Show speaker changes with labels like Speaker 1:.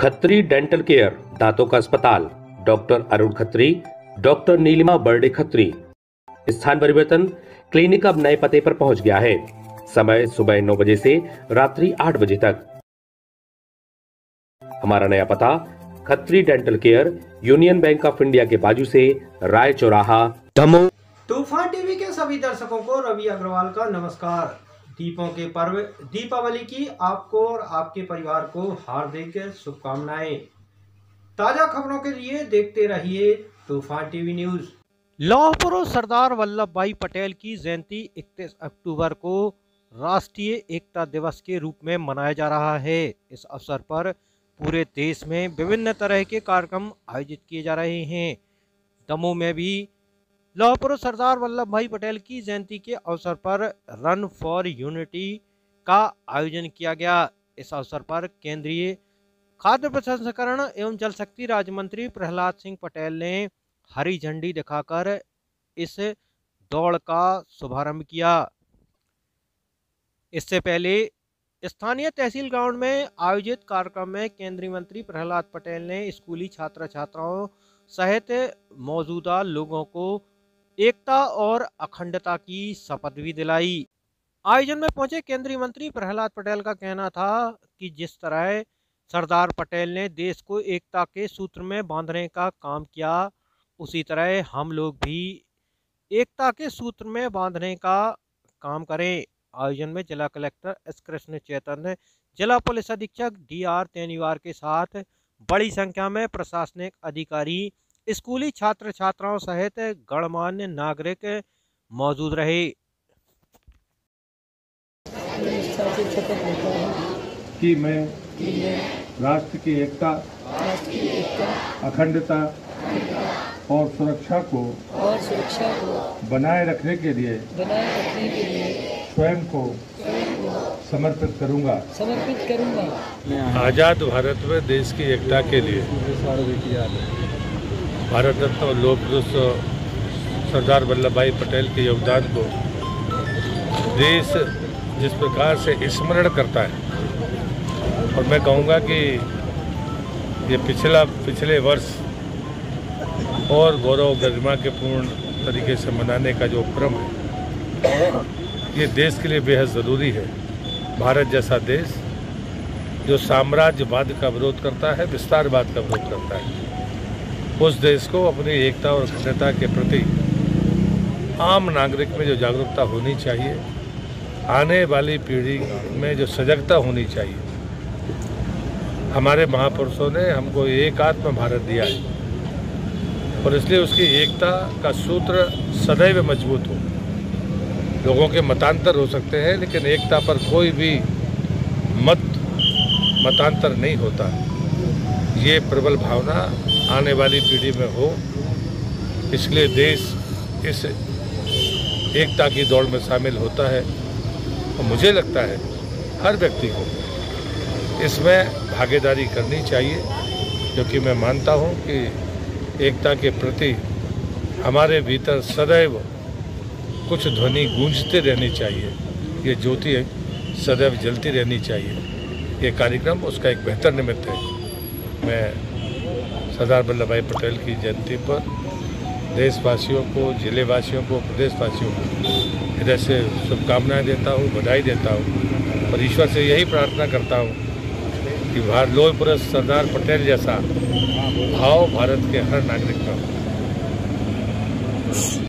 Speaker 1: Khatri dental care, दांतों का अस्पताल, डॉक्टर अरुण खत्री, डॉक्टर नीलिमा बर्डे खत्री। स्थान परिवर्तन, क्लिनिक अब नए पते पर पहुंच गया है। समय सुबह 9 बजे से रात्रि 8 बजे तक। हमारा नया पता, Khatri dental care, union bank of India के बाजू से, राय चौराहा, दमोह।
Speaker 2: तूफान टीवी के सभी दर्शकों को रवि अग्रवाल का नमस्कार। दीपों के पर्व दीपावली की आपको और आपके परिवार को हार्दिक शुभकामनाएं। ताजा खबरों के लिए देखते रहिए तूफान टीवी न्यूज। लौह पुरुष सरदार वल्लभ भाई पटेल की जयंती 31 अक्टूबर को राष्ट्रीय एकता दिवस के रूप में मनाया जा रहा है। इस अवसर पर पूरे देश में विभिन्न तरह के कार्यक्रम आयोजित किए जा रहे हैं। दमोह में भी लौह पुरुष सरदार वल्लभ भाई पटेल की जयंती के अवसर पर रन फॉर यूनिटी का आयोजन किया गया। इस अवसर पर केंद्रीय खाद्य प्रसंस्करण एवं जल शक्ति राज्य मंत्री प्रहलाद सिंह पटेल ने हरी झंडी दिखाकर इस दौड़ का शुभारंभ किया। इससे पहले स्थानीय तहसील ग्राउंड में आयोजित कार्यक्रम में केंद्रीय मंत्री प्रहलाद पटेल ने स्कूली छात्र छात्राओं सहित मौजूदा लोगों को एकता और अखंडता की शपथ भी दिलाई। आयोजन में पहुंचे केंद्रीय मंत्री प्रहलाद पटेल का कहना था कि जिस तरह सरदार पटेल ने देश को एकता के सूत्र में बांधने का काम किया, उसी तरह हम लोग भी एकता के सूत्र में बांधने का काम करें। आयोजन में जिला कलेक्टर एस कृष्ण चैतन्य, जिला पुलिस अधीक्षक DR तेनीवार के साथ बड़ी संख्या में प्रशासनिक अधिकारी, स्कूली छात्र छात्राओं सहित गणमान्य नागरिक मौजूद रहे।
Speaker 3: कि मैं राष्ट्र की एकता, अखंडता और सुरक्षा को बनाए रखने के लिए स्वयं को समर्पित करूंगा। आज़ाद भारत में देश की एकता के लिए भारत रत्न और लौह पुरुष सरदार वल्लभ भाई पटेल के योगदान को देश जिस प्रकार से स्मरण करता है, और मैं कहूँगा कि ये पिछले वर्ष और गौरव गरिमा के पूर्ण तरीके से मनाने का जो उपक्रम है, ये देश के लिए बेहद ज़रूरी है। भारत जैसा देश जो साम्राज्यवाद का विरोध करता है, विस्तारवाद का विरोध करता है, उस देश को अपनी एकता और अखंडता के प्रति आम नागरिक में जो जागरूकता होनी चाहिए, आने वाली पीढ़ी में जो सजगता होनी चाहिए। हमारे महापुरुषों ने हमको एकात्म भारत दिया है और इसलिए उसकी एकता का सूत्र सदैव मजबूत हो। लोगों के मतांतर हो सकते हैं, लेकिन एकता पर कोई भी मतांतर नहीं होता। ये प्रबल भावना आने वाली पीढ़ी में हो, इसलिए देश इस एकता की दौड़ में शामिल होता है। और मुझे लगता है हर व्यक्ति को इसमें भागीदारी करनी चाहिए, क्योंकि मैं मानता हूँ कि एकता के प्रति हमारे भीतर सदैव कुछ ध्वनि गूंजते रहनी चाहिए। ये ज्योति सदैव जलती रहनी चाहिए। ये कार्यक्रम उसका एक बेहतर निमित्त है। मैं सरदार वल्लभ भाई पटेल की जयंती पर देशवासियों को, जिलेवासियों को, प्रदेशवासियों को हृदय से शुभकामनाएं देता हूँ, बधाई देता हूँ और ईश्वर से यही प्रार्थना करता हूँ कि लौह पुरुष सरदार पटेल जैसा भाव भारत के हर नागरिक का हो।